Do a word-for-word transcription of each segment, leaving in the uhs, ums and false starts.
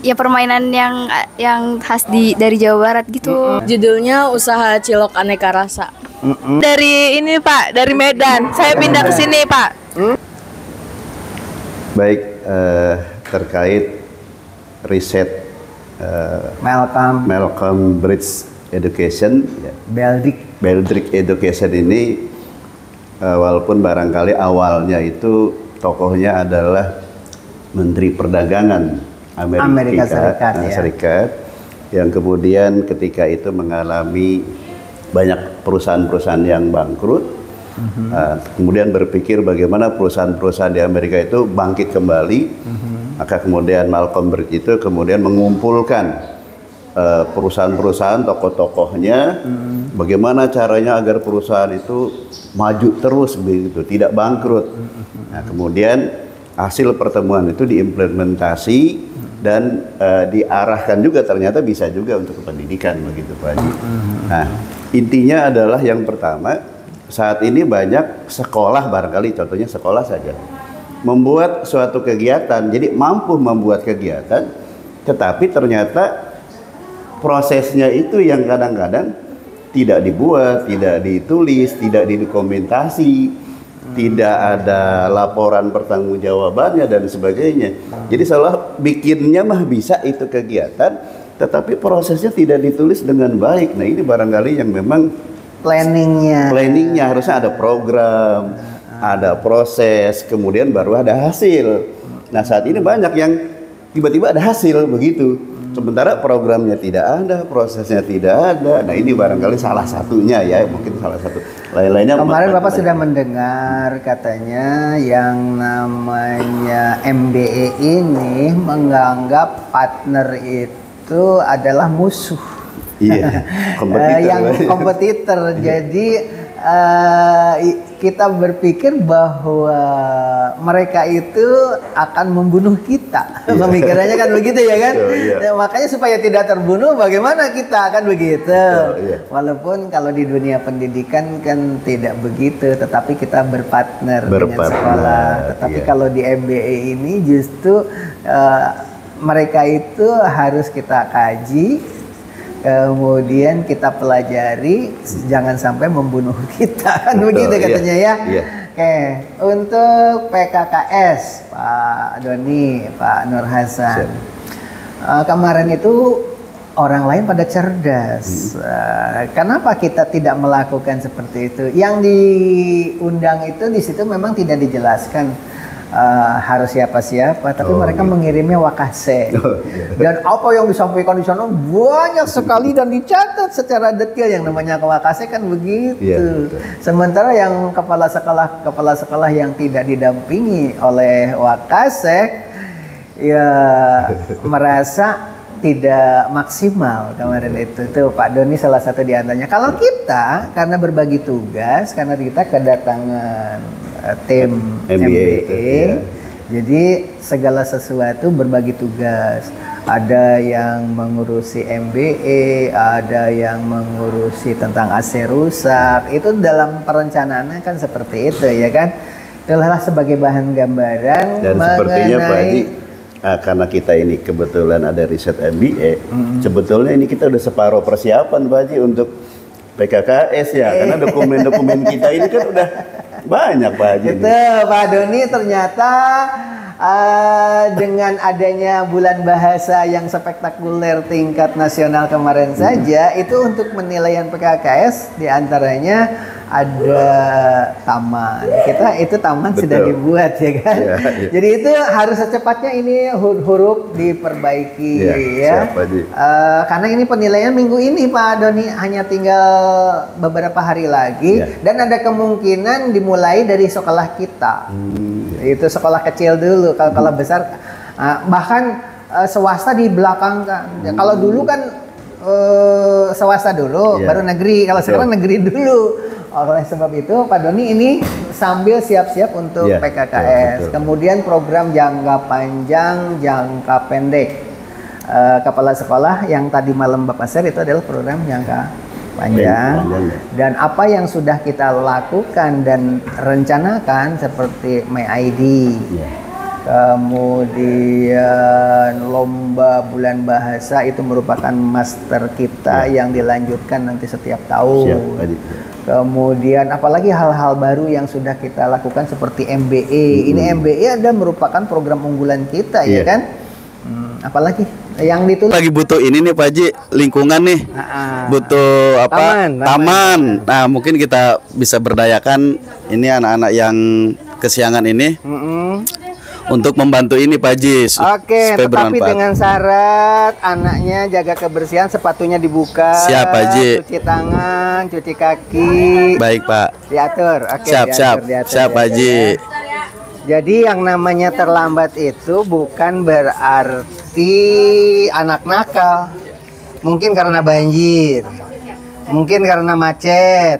ya permainan yang yang khas di dari Jawa Barat gitu. Mm-mm. Judulnya Usaha Cilok Aneka Rasa. Mm-mm. Dari ini Pak, dari Medan. Saya pindah ke sini Pak. Mm. Baik, uh, terkait riset uh, Malcolm Malcolm Bridge Education, ya. Beldrick Beldrick Education ini uh, walaupun barangkali awalnya itu tokohnya adalah Menteri Perdagangan Amerika, Amerika Serikat, uh, ya. Serikat yang kemudian ketika itu mengalami banyak perusahaan-perusahaan yang bangkrut, mm-hmm. uh, kemudian berpikir bagaimana perusahaan-perusahaan di Amerika itu bangkit kembali, mm-hmm. maka kemudian Malcolm Bridge itu kemudian mengumpulkan uh, perusahaan-perusahaan tokoh-tokohnya, mm-hmm. bagaimana caranya agar perusahaan itu maju terus begitu, tidak bangkrut. Mm-hmm. Nah, kemudian hasil pertemuan itu diimplementasi, mm-hmm. dan uh, diarahkan juga ternyata bisa juga untuk pendidikan begitu Pak Haji. Mm-hmm. Nah, intinya adalah yang pertama, saat ini banyak sekolah, barangkali contohnya sekolah saja, membuat suatu kegiatan, jadi mampu membuat kegiatan, tetapi ternyata prosesnya itu yang kadang-kadang tidak dibuat, tidak ditulis, tidak didokumentasi, hmm. tidak ada laporan pertanggungjawabannya dan sebagainya. Jadi salah bikinnya mah bisa itu kegiatan, tetapi prosesnya tidak ditulis dengan baik. Nah, ini barangkali yang memang planningnya. Planningnya harusnya ada program, ada proses, kemudian baru ada hasil. Nah, saat ini banyak yang tiba-tiba ada hasil begitu, sementara programnya tidak ada, prosesnya tidak ada. Nah, ini barangkali salah satunya ya, mungkin salah satu. Lain-lainnya. Kemarin Bapak sudah mendengar katanya yang namanya M B E ini menganggap partner itu itu adalah musuh, iya, kompetitor, yang kompetitor. Jadi uh, kita berpikir bahwa mereka itu akan membunuh kita. Iya. Pemikirannya kan begitu ya kan? Oh, iya. Nah, makanya supaya tidak terbunuh, bagaimana kita akan begitu? Oh, iya. Walaupun kalau di dunia pendidikan kan tidak begitu, tetapi kita berpartner, berpartner dengan sekolah. Tetapi iya. kalau di M B E ini justru uh, mereka itu harus kita kaji, kemudian kita pelajari, jangan sampai membunuh kita, kan begitu katanya ya. Iya. Oke, untuk P K K S Pak Doni, Pak Nur Hasan, uh, kemarin itu orang lain pada cerdas. Hmm. Uh, kenapa kita tidak melakukan seperti itu? Yang diundang itu di situ memang tidak dijelaskan. Uh, harus siapa-siapa, tapi oh, mereka iya. mengirimnya wakase. Oh, iya. Dan apa yang disampaikan di sana banyak sekali dan dicatat secara detail. Yang namanya wakase kan begitu. Iya, sementara yang kepala sekolah kepala sekolah yang tidak didampingi oleh wakase ya merasa tidak maksimal kemarin itu. Tuh Pak Doni salah satu di antaranya. Kalau kita karena berbagi tugas, karena kita kedatangan uh, tim M B E, ya. Jadi segala sesuatu berbagi tugas. Ada yang mengurusi M B E, ada yang mengurusi tentang A C rusak. Itu dalam perencanaannya kan seperti itu ya kan. Itulah sebagai bahan gambaran dan mengenai sepertinya Pak Haji, nah, karena kita ini kebetulan ada riset M B E, mm-hmm. sebetulnya ini kita udah separuh persiapan Pak Haji untuk P K K S ya, karena dokumen-dokumen kita ini kan udah banyak Pak Haji. Itu Pak Doni ternyata uh, dengan adanya bulan bahasa yang spektakuler tingkat nasional kemarin hmm. saja, itu untuk penilaian P K K S diantaranya ada taman. Kita itu taman Betul. Sudah dibuat ya kan. Ya, ya. Jadi itu harus secepatnya ini huruf diperbaiki ya. ya. Uh, karena ini penilaian minggu ini Pak Doni, hanya tinggal beberapa hari lagi ya. Dan ada kemungkinan dimulai dari sekolah kita. Hmm, ya. Itu sekolah kecil dulu. Kalau kalau hmm. besar uh, bahkan uh, swasta di belakang kan. Hmm. Kalau dulu kan uh, swasta dulu, ya. Baru negeri. Kalau sekarang ya. Negeri dulu. Oleh sebab itu Pak Doni ini sambil siap-siap untuk yeah, P K K S. Yeah, kemudian program jangka panjang, jangka pendek. Uh, kepala sekolah yang tadi malam Bapak share itu adalah program jangka panjang. Dan apa yang sudah kita lakukan dan rencanakan seperti My I D. Yeah. Kemudian lomba bulan bahasa itu merupakan master kita ya. Yang dilanjutkan nanti setiap tahun. Siap, kemudian apalagi hal-hal baru yang sudah kita lakukan seperti M B E. Hmm. Ini M B E ada merupakan program unggulan kita ya, ya kan? Hmm, apalagi yang ditulis lagi butuh ini nih Pak Haji, lingkungan nih. Nah, butuh apa? Taman, taman. Taman. Nah, mungkin kita bisa berdayakan ini anak-anak yang kesiangan ini. Mm-mm. Untuk membantu ini Pak Haji. Oke, tetapi bermanfaat. Dengan syarat anaknya jaga kebersihan, sepatunya dibuka. Siap Pak Haji. Cuci tangan, cuci kaki. Baik Pak. Diatur. Oke. Siap, diatur, siap, diatur, siap Pak Haji. Ya. Jadi yang namanya terlambat itu bukan berarti anak nakal. Mungkin karena banjir. Mungkin karena macet.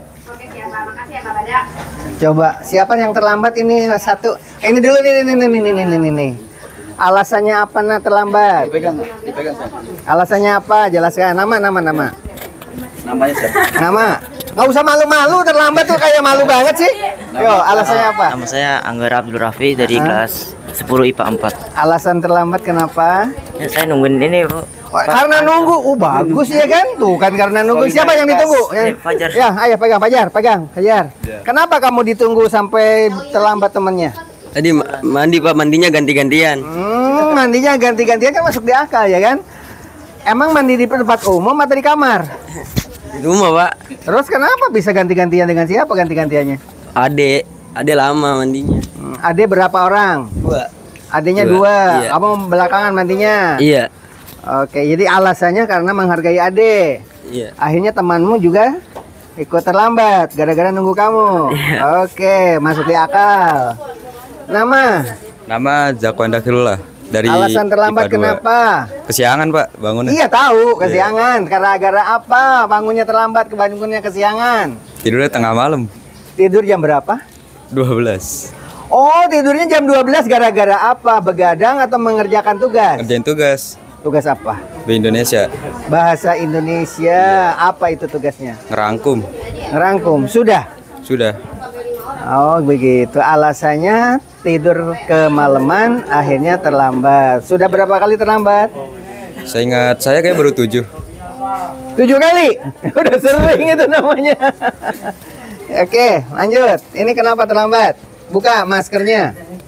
Coba, siapa yang terlambat ini satu? Ini dulu nih, nih, nih, nih, nih, nih, nih, nih. Alasannya apa nak terlambat? Dipegang, dipegang. Alasannya apa? Jelaskan. Nama, nama, nama. Namanya siapa? Nama. Nggak usah malu-malu, terlambat tuh kayak malu banget sih. Yo, alasannya apa? Nama saya Anggara Abdul Rafi dari Hah? kelas sepuluh I P A empat. Alasan terlambat kenapa? Ya, saya nungguin ini, Bu. Oh, karena nunggu, oh bagus ya kan? Tuh kan karena nunggu. Siapa yang ditunggu? Ya, Fajar. Ya, ayo pegang Fajar, pegang Fajar. Kenapa kamu ditunggu sampai terlambat temannya? Tadi mandi Pak, mandinya ganti-gantian. Hmm, mandinya ganti-gantian kan masuk di akal ya kan? Emang mandi di tempat umum atau di kamar? Di rumah Pak. Terus kenapa bisa ganti-gantian dengan siapa ganti-gantiannya? Ade, ade lama mandinya. Hmm, ade berapa orang? Dua. Adenya dua. dua. Iya. Kamu belakangan mandinya? Iya. Oke, jadi alasannya karena menghargai ade. Iya. Akhirnya temanmu juga ikut terlambat gara-gara nunggu kamu. Iya. Oke, masuk di akal. Nama? Nama Zakwan Dakhilullah dari Alasan terlambat kenapa? Kesiangan Pak, bangunnya. Iya tahu, kesiangan. Gara-gara apa? Bangunnya terlambat, kebangunnya kesiangan. Tidurnya tengah malam. Tidur jam berapa? dua belas. Oh, tidurnya jam dua belas gara-gara apa? Begadang atau mengerjakan tugas? Kerjain tugas. Tugas apa? Di Indonesia. Bahasa Indonesia. Apa itu tugasnya? Ngerangkum. Ngerangkum. Sudah? Sudah. Oh, begitu. Alasannya tidur kemalaman, akhirnya terlambat. Sudah berapa kali terlambat? Saya ingat saya kayak baru tujuh. Tujuh kali? Udah sering itu namanya. Oke, lanjut. Ini kenapa terlambat? Buka maskernya.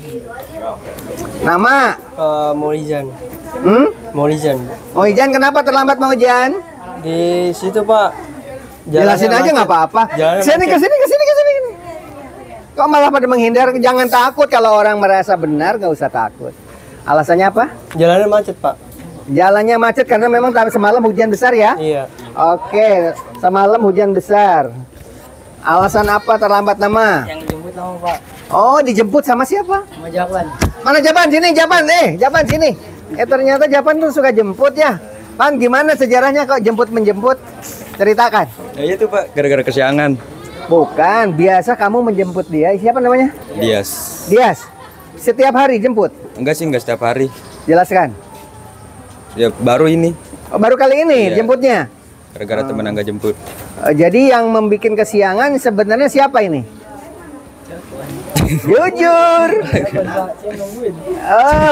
Nama? Uh, Maulijan. Hmm? Maulijan. Mau Ijan kenapa terlambat mau Ijan? Di situ Pak. Jelasin aja nggak apa-apa. Sini ke sini ke sini ke sini. Kok malah pada menghindar? Jangan takut kalau orang merasa benar, nggak usah takut. Alasannya apa? Jalannya macet Pak. Jalannya macet karena memang semalam hujan besar ya? Iya. Oke, semalam hujan besar. Alasan apa terlambat nama? Yang dijemput sama Pak. Oh, dijemput sama siapa? Sama Japan. Mana Japan? Sini Japan, eh Japan sini. Eh ternyata Japan tuh suka jemput ya. Pan, gimana sejarahnya kok jemput menjemput? Ceritakan. Ya itu Pak, gara-gara kesiangan. Bukan, biasa kamu menjemput dia. Siapa namanya? Dias. Dias. Setiap hari jemput? Enggak sih, enggak setiap hari. Jelaskan. Ya baru ini. Oh, baru kali ini Iya. jemputnya? Gara-gara teman enggak jemput. Oh, jadi yang membuat kesiangan sebenarnya siapa ini? Jujur. Oh,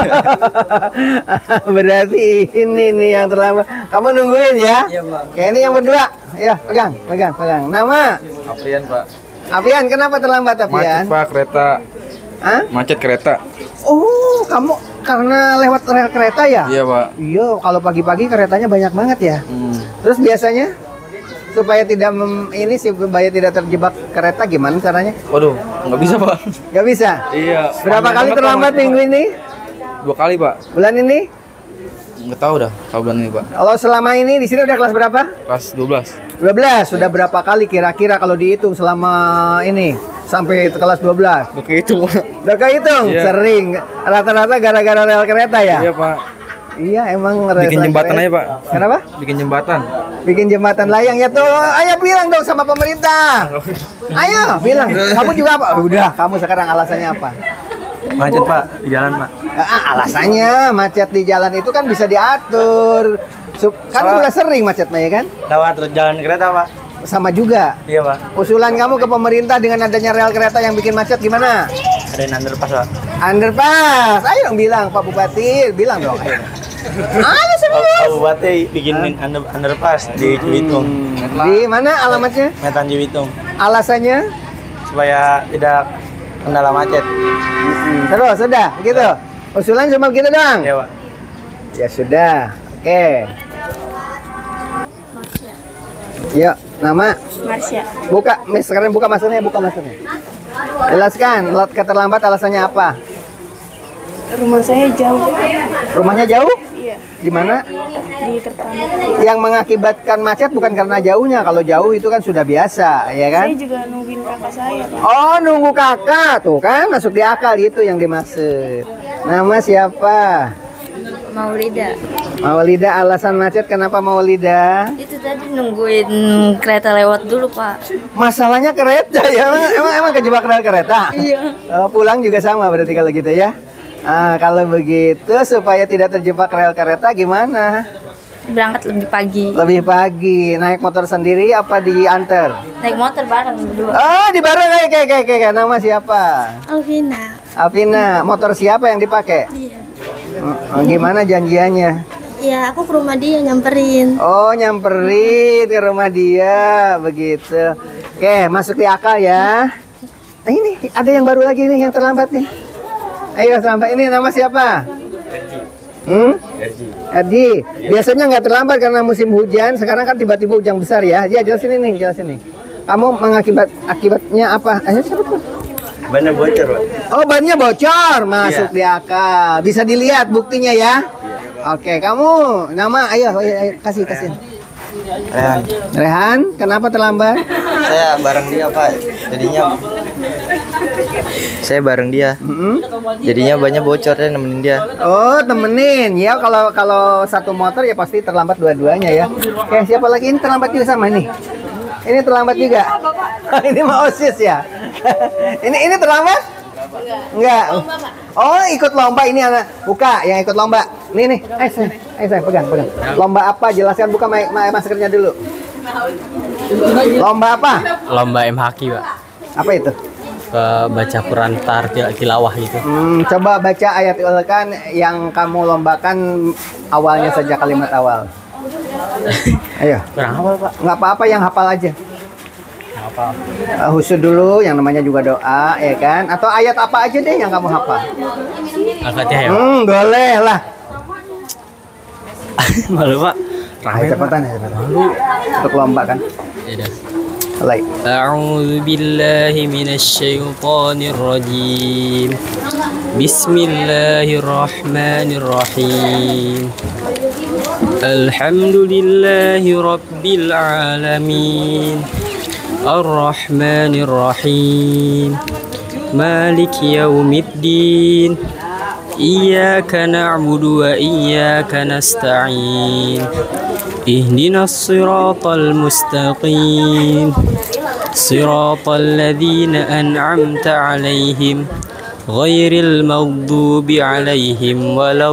berarti ini nih yang terlambat. Kamu nungguin ya? Iya Pak. Kayak ini yang berdua. Ya, pegang, pegang, pegang. Nama? Aprian Pak. Apian, kenapa terlambat Apian? Pak kereta. Hah? Macet kereta. Oh, kamu karena lewat rel kereta ya? Iya Pak. Iya, kalau pagi-pagi keretanya banyak banget ya. Hmm. Terus biasanya supaya tidak mem, ini sih supaya tidak terjebak kereta gimana caranya? Waduh, nggak bisa Pak. Gak bisa. Iya. Berapa kali terlambat minggu ini? Dua kali Pak. Bulan ini? Nggak tahu dah, tahu bulan ini Pak. Kalau selama ini di sini udah kelas berapa? Kelas dua belas. dua belas. Sudah berapa kali kira-kira kalau dihitung selama ini sampai kelas dua belas? Udah kehitung Pak. Udah kehitung? Iya. Sering. Rata-rata gara-gara rel kereta ya? Iya Pak. Iya, emang Bikin jembatan aja Pak. Kenapa? Bikin jembatan. Bikin jembatan layang ya tuh. Ayo bilang dong sama pemerintah. Ayo bilang. Kamu juga apa? Udah, kamu sekarang alasannya apa? Macet Pak, di jalan Pak. Ah, alasannya macet di jalan itu kan bisa diatur. Sup- Kan Soal- udah sering macetnya ya kan? Lewat jalan kereta Pak. Sama juga. Iya Pak. Usulan kamu ke pemerintah dengan adanya rel kereta yang bikin macet gimana? Ada yang underpass Pak. Underpass. Ayo dong bilang Pak Bupati, bilang dong. Ayo. Ayo serius. Pak Bupati bikinin under, underpass di Cibitung. Di mana alamatnya? Medan Cibitung. Alasannya? Supaya tidak kendala macet. Terus sudah, gitu. Usulan cuma gitu doang. Ya, Pak. Ya sudah. Oke. Yuk, nama? Marsha. Buka, Miss, sekarang buka maksudnya, buka maksudnya. Jelaskan, lot keterlambat alasannya apa? Rumah saya jauh. Rumahnya jauh? Iya. Di mana? Di Kertanegara. Yang mengakibatkan macet bukan karena jauhnya. Kalau jauh itu kan sudah biasa, ya kan? Saya juga nungguin kakak saya, Pak. Oh, nunggu kakak. Tuh kan, masuk di akal itu yang dimaksud. Nama siapa? Maulida. Maulida, alasan macet kenapa Maulida? Itu tadi nungguin kereta lewat dulu, Pak. Masalahnya kereta ya, emang emang, emang kejebak rel kereta. Iya. Oh, pulang juga sama berarti kalau gitu ya. Ah, kalau begitu supaya tidak terjebak rel kereta gimana? Berangkat lebih pagi. Lebih pagi, naik motor sendiri apa diantar? Naik motor bareng berdua. Oh, di bareng kayak kayak kayak kayak. Nama siapa? Alvina. Alvina, motor siapa yang dipakai? Iya. Oh, gimana janjiannya? Ya, aku ke rumah dia nyamperin. Oh, nyamperin ke rumah dia, begitu. Oke, masuk di akal ya. Nah, ini ada yang baru lagi nih yang terlambat nih. Ayo terlambat, ini nama siapa? Hmm? Erdi. Biasanya nggak terlambat karena musim hujan. Sekarang kan tiba-tiba hujan besar ya. Ya jelasin ini, jelasin ini. Kamu mengakibat akibatnya apa? Ayo siapa tuh? Bannya bocor, Pak. Oh, bannya bocor, masuk Iya. di akal. Bisa dilihat buktinya ya. Oke, kamu nama, ayo, ayo, ayo kasih kasih. Rehan. Rehan, kenapa terlambat? Saya bareng dia, Pak. Jadinya saya bareng dia. Mm-mm. Jadinya bannya bocor ya nemenin dia. Oh, temenin ya. Kalau kalau satu motor ya pasti terlambat dua-duanya ya. Oke, siapa lagi ini terlambat juga sama ini? Ini terlambat juga. Ini mau osis ya. ini ini terlambat? Enggak. Oh, ikut lomba ini anak. Buka yang ikut lomba. Nih nih. Eh, saya, eh, saya pegang, pegang. Lomba apa? Jelaskan, buka ma ma maskernya dulu. Lomba apa? Lomba M Haki, Pak. Apa itu? Ke baca Quran tar til- tilawah gitu. Hmm, coba baca ayat ulkan yang kamu lombakan awalnya saja, kalimat awal. Ayo. Kurang hafal, Pak. Nggak apa-apa, yang hafal aja. Hafal. Uh, Husud dulu, yang namanya juga doa, ya kan? Atau ayat apa aja deh yang kamu hafal. Al-Fatihah ya, Pak. Hmm, boleh lah. Malu, Pak. Ayo cepetan ya, cepetan. Untuk lomba kan. Ya udah. Mulai. أعوذ بالله من الشيطان الرجيم بسم الله الرحمن الرحيم الحمد لله رب العالمين الرحمن الرحيم مالك يوم الدين إياك نعبد وإياك نستعين اهدنا الصراط المستقيم صراط الذين أنعمت عليهم غير المغضوب عليهم ولا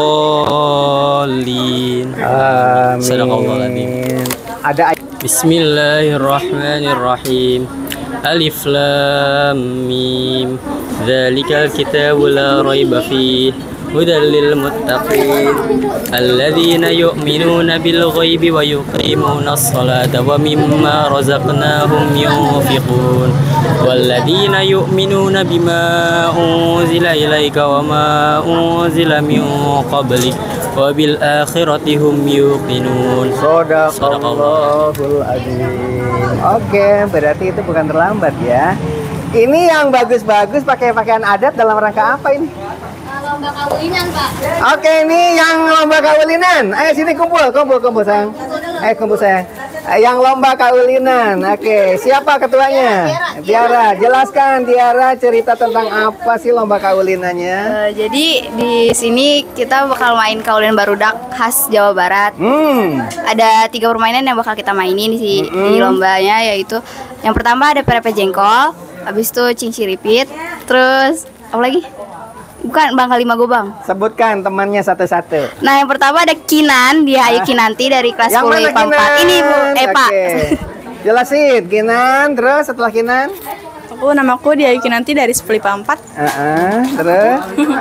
الضالين صدق الله العظيم. Ada بسم الله الرحمن الرحيم ألف لام ميم ذلك الكتاب لا ريب فيه هدى للمتقين الذين يؤمنون بالغيب ويقيمون الصلاة ومما رزقناهم ينفقون والذين يؤمنون بما أنزل إليك وما أنزل من قبلك وبالآخرة هم يوقنون. Sadaqallahul Azim. Oke, berarti itu bukan terlambat ya. Ini yang bagus-bagus pakai pakaian adat dalam rangka apa ini? Lomba kawinan, Pak. Oke, ini yang lomba kaulinan. Ayo sini kumpul, kumpul, kumpul sayang. Ayo kumpul sayang. Yang lomba kaulinan. Oke, siapa ketuanya? Tiara. Jelaskan Tiara, cerita tentang apa sih lomba kaulinannya? Eh, jadi di sini kita bakal main kaulinan barudak khas Jawa Barat. Hmm. Ada tiga permainan yang bakal kita mainin di, di lombanya, yaitu yang pertama ada perepe jengkol, habis itu cinciripit, terus apa lagi? Bukan, Bang Kalima Gobang. Sebutkan temannya satu-satu. Nah, yang pertama ada Kinan, dia Ayu Kinanti dari kelas Yang sepuluh mana I P A empat. Kinan? Ini Bu, eh Pak. Oke. Jelasin, Kinan, terus setelah Kinan? Aku namaku Dia Yukinanti dari sepuluh I P A empat. Uh-uh, terus?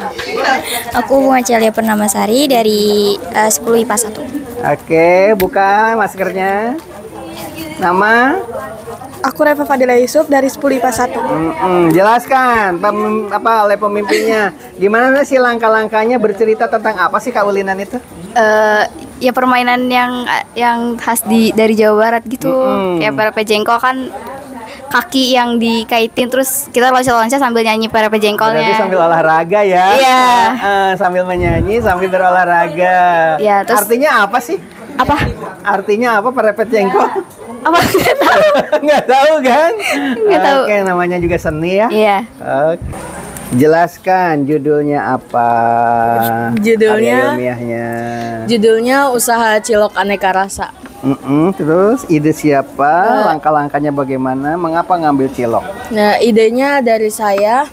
Aku Bunga Celia Pernamasari dari uh, sepuluh I P A satu. Oke, buka maskernya. Nama? Aku Reva Fadila Yusuf dari sepuluh I P A satu. Mm-mm, jelaskan pem, apa oleh pemimpinnya. Gimana sih langkah-langkahnya, bercerita tentang apa sih Kak Ulinan itu? Eh, ya permainan yang yang khas di dari Jawa Barat gitu. Mm-mm. Kayak P R P Jengkol kan kaki yang dikaitin terus kita loncat-loncat sambil nyanyi P R P Jengkolnya. Berarti sambil olahraga ya? Iya. Uh, sambil menyanyi, sambil berolahraga. Iya, terus artinya apa sih? apa? Artinya apa P R P Jengkol? Apa nggak tahu? Nggak tahu kan? Nggak tahu. Oke, namanya juga seni ya? Iya. Oke. Jelaskan judulnya apa? Judulnya- Karya ilmiahnya. Judulnya Usaha Cilok Aneka Rasa. Mm-mm, terus ide siapa? Langkah-langkahnya bagaimana? Mengapa ngambil cilok? Nah, idenya dari saya.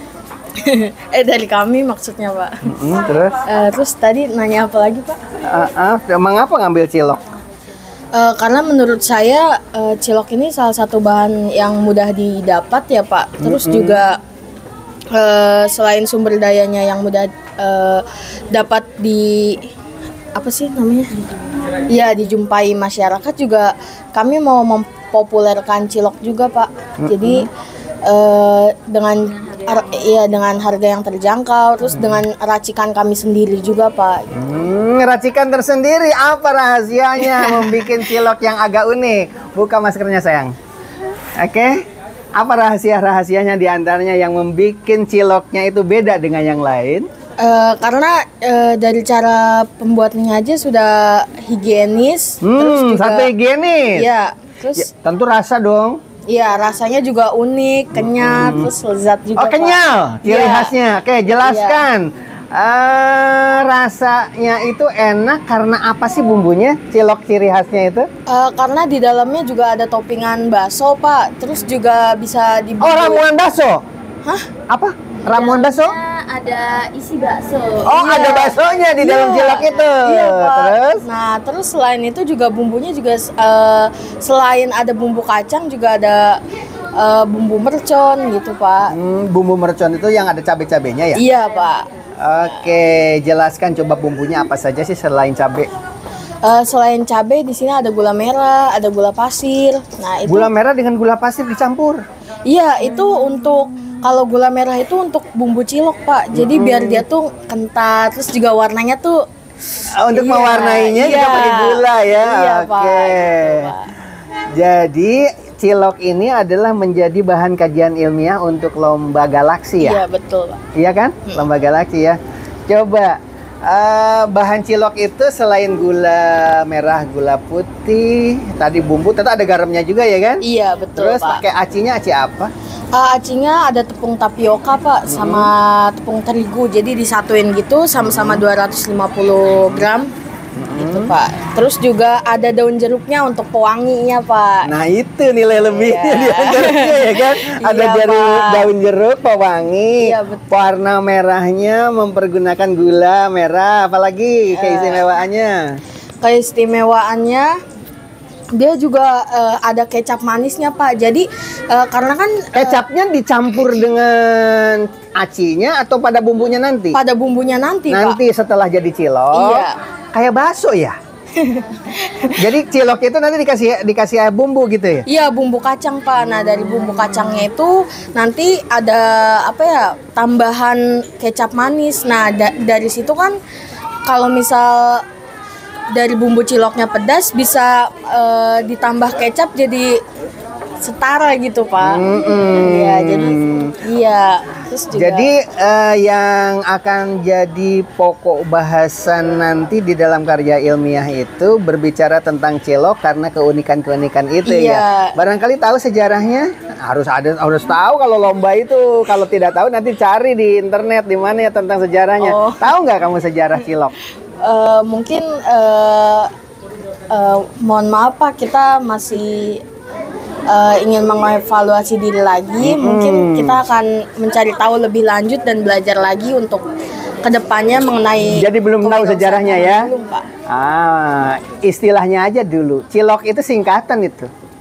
eh dari kami maksudnya, Pak. Mm-mm, terus? Eh, terus tadi nanya apa lagi, Pak? Uh, uh, mengapa ngambil cilok? Eh, karena menurut saya eh, cilok ini salah satu bahan yang mudah didapat ya, Pak. Terus Mm-mm. juga eh, selain sumber dayanya yang mudah eh, dapat di apa sih namanya? Ya, dijumpai masyarakat juga kami mau mempopulerkan cilok juga, Pak. Jadi eh, dengan ar- ya dengan harga yang terjangkau, terus dengan racikan kami sendiri juga, Pak. Hmm, racikan tersendiri. Apa rahasianya membuat cilok yang agak unik? Buka maskernya sayang. Oke. Apa rahasia-rahasianya diantaranya yang membuat ciloknya itu beda dengan yang lain? Eh, karena eh, dari cara pembuatannya aja sudah higienis, terus Hmm, juga satu higienis. Iya, Ya, terus tentu rasa dong. iya rasanya juga unik, kenyal, terus lezat juga. Oh, Pak. kenyal. Ciri Iya. khasnya. Oke, jelaskan. Eh, rasanya itu enak karena apa sih bumbunya? Cilok ciri khasnya itu? Eh, karena di dalamnya juga ada toppingan bakso, Pak. Terus juga bisa di Oh, ramuan bakso. Hah? Apa? Ramuan bakso? Ada isi bakso. Oh, Iya. ada baksonya di dalam Iya. cilok itu. Iya, Pak. Terus? Nah, terus selain itu juga bumbunya juga eh, selain ada bumbu kacang juga ada eh, bumbu mercon gitu, Pak. Hmm, bumbu mercon itu yang ada cabai-cabainya ya? Iya, Pak. Oke, jelaskan coba bumbunya apa saja sih selain cabai? Eh, selain cabai di sini ada gula merah, ada gula pasir. Nah, itu Gula merah dengan gula pasir dicampur. iya, itu untuk kalau gula merah itu untuk bumbu cilok, Pak. Jadi biar dia tuh kental, terus juga warnanya tuh Ah, Untuk Iya, mewarnainya kita iya. pakai gula ya. Iya, Pak. Oke. Gitu, Pak. Jadi cilok ini adalah menjadi bahan kajian ilmiah untuk lomba galaksi Iya, ya? betul, Pak. Iya kan? Lomba galaksi ya. Coba eh, bahan cilok itu selain gula merah, gula putih, tadi bumbu, tentu ada garamnya juga ya kan? Iya, betul, Terus Pak. pakai acinya aci apa? Uh, acinya ada tepung tapioka, Pak, sama tepung terigu. Jadi disatuin gitu sama-sama dua ratus lima puluh gram. Gitu, Pak. Terus juga ada daun jeruknya untuk pewanginya, Pak. Nah itu nilai lebihnya Iya. di jeruknya ya kan? Ada Iya, jeruk, Pak. daun jeruk pewangi. Iya, betul. Warna merahnya mempergunakan gula merah. Apalagi Eh. keistimewaannya? Keistimewaannya dia juga eh, ada kecap manisnya, Pak. Jadi eh, karena kan eh, Kecapnya dicampur dengan acinya atau pada bumbunya nanti? pada bumbunya nanti, Nanti setelah jadi cilok. Iya. Kayak bakso ya? Jadi cilok itu nanti dikasih dikasih bumbu gitu ya? Pak. Iya, bumbu kacang, Pak. Nah, dari bumbu kacangnya itu nanti ada apa ya? Tambahan kecap manis. Nah, da- dari situ kan kalau misal dari bumbu ciloknya pedas bisa eh, ditambah kecap jadi setara gitu, Pak. Iya, jadi iya. Terus juga Jadi eh, yang akan jadi pokok bahasan nanti di dalam karya ilmiah itu berbicara tentang cilok karena keunikan-keunikan itu Iya. ya. Barangkali tahu sejarahnya? Harus ada harus tahu kalau lomba itu. Kalau tidak tahu nanti cari di internet di mana ya tentang sejarahnya. Oh. Tahu nggak kamu sejarah cilok? eh, mungkin eh, eh, mohon maaf, Pak, kita masih eh, ingin mengevaluasi diri lagi. Mungkin kita akan mencari tahu lebih lanjut dan belajar lagi untuk kedepannya mengenai. Jadi belum tahu kewirausahaan. sejarahnya ya? Belum, Pak. Ah, istilahnya aja dulu. Cilok itu singkatan itu.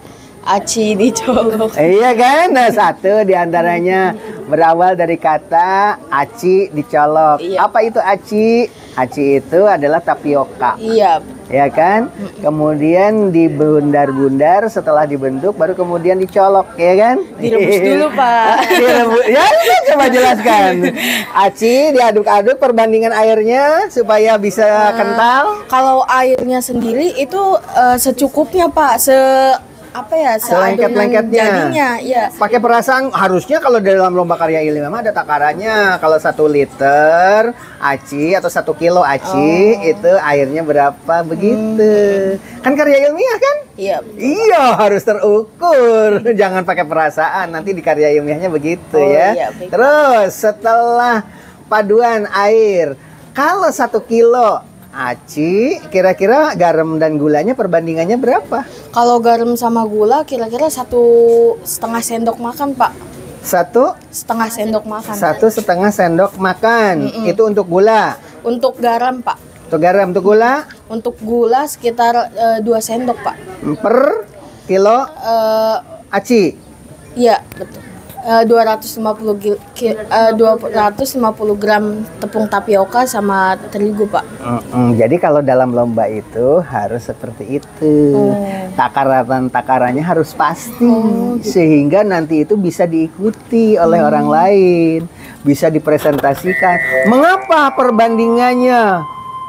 Aci dicolok. Iya kan? Nah, satu diantaranya berawal dari kata aci dicolok. Iya. Apa itu aci? Aci itu adalah tapioka. Iya. Ya kan? Kemudian dibundar-bundar, setelah dibentuk baru kemudian dicolok, ya kan? Direbus dulu, Pak. Direbus. Ya, ya, coba jelaskan. Aci diaduk-aduk perbandingan airnya supaya bisa Nah, kental. Kalau airnya sendiri itu eh, secukupnya, Pak. Se apa ya? Seadonan Selengket-lengketnya. jadinya, ya. Pakai perasaan, harusnya kalau dalam lomba karya ilmiah mah ada takarannya. Kalau satu liter aci atau satu kilo aci Oh. itu airnya berapa begitu. Kan karya ilmiah kan? Iya. Iya, harus terukur. Jangan pakai perasaan, nanti di karya ilmiahnya begitu Oh, ya. iya, baik. Terus setelah paduan air, kalau satu kilo aci, kira-kira garam dan gulanya perbandingannya berapa? Kalau garam sama gula kira-kira satu setengah sendok makan, Pak. Satu Setengah sendok makan. Satu setengah sendok makan. Mm-mm. Itu untuk gula. Untuk garam, Pak. Untuk garam, untuk gula Untuk gula sekitar eh, dua sendok, Pak. per kilo Eh, aci. Iya, betul. Eh, dua ratus lima puluh gil- ki- eh, dua ratus lima puluh gram tepung tapioka sama terigu, Pak. Mm-mm. Jadi kalau dalam lomba itu harus seperti itu. Oh. Takaran-takarannya harus pasti. Oh, gitu. Sehingga nanti itu bisa diikuti oleh Hmm. orang lain. Bisa dipresentasikan. Mengapa perbandingannya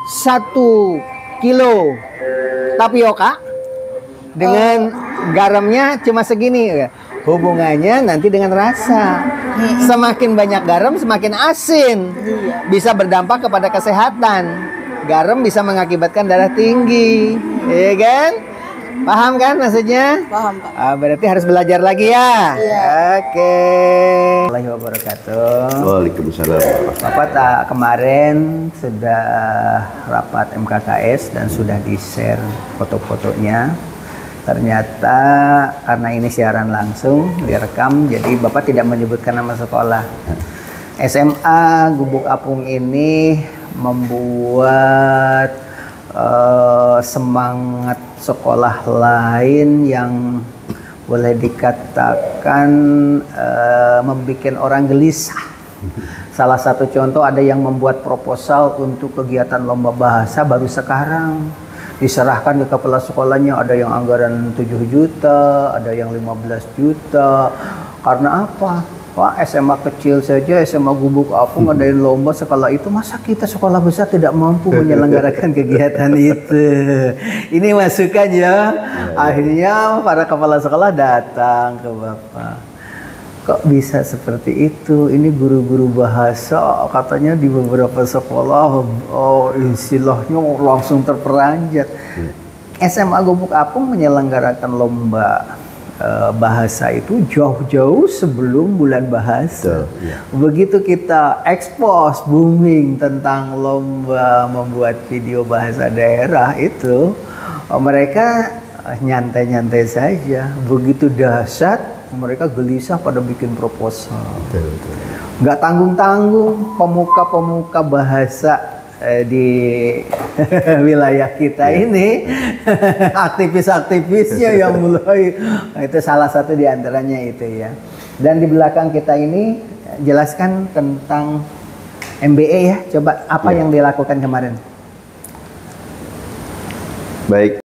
satu kilo tapioka dengan garamnya cuma segini? Hubungannya nanti dengan rasa. Semakin banyak garam, semakin asin. Bisa berdampak kepada kesehatan. Garam bisa mengakibatkan darah tinggi, iya kan? Paham kan maksudnya? Paham, Pak. Ah, berarti harus belajar lagi ya. Iya. Oke. Assalamualaikum warahmatullahi wabarakatuh. Waalaikumsalam. Bapak tak kemarin sudah rapat M K K S dan sudah di-share foto-fotonya. Ternyata karena ini siaran langsung, direkam, jadi Bapak tidak menyebutkan nama sekolah. S M A Gubuk Apung ini membuat eh, semangat sekolah lain yang boleh dikatakan eh, membuat orang gelisah. Salah satu contoh, ada yang membuat proposal untuk kegiatan lomba bahasa baru sekarang. Diserahkan ke kepala sekolahnya, ada yang anggaran tujuh juta, ada yang lima belas juta. Karena apa? Pak, S M A kecil saja, S M A Gubuk Apung ngadain lomba skala itu, masa kita sekolah besar tidak mampu menyelenggarakan kegiatan itu? Ini masukan ya. Akhirnya para kepala sekolah datang ke Bapak. Kok bisa seperti itu? Ini guru-guru bahasa katanya di beberapa sekolah, oh, istilahnya langsung terperanjat. S M A Gubuk Apung menyelenggarakan lomba uh, bahasa itu jauh-jauh sebelum bulan bahasa. Betul, ya. Begitu kita expose, booming tentang lomba membuat video bahasa daerah itu, oh, mereka nyantai-nyantai saja. Begitu dahsyat, mereka gelisah pada bikin proposal. Betul, betul. Nggak tanggung-tanggung pemuka-pemuka bahasa eh, di wilayah kita ini, aktivis-aktivisnya yang mulai, itu salah satu diantaranya itu ya. Dan di belakang kita ini jelaskan tentang M B E ya. Coba apa Ya. yang dilakukan kemarin? Baik.